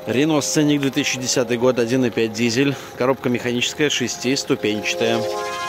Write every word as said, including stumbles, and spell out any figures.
Рено Сценик две тысячи десятый год, один и пять дизель, коробка механическая, шестиступенчатая.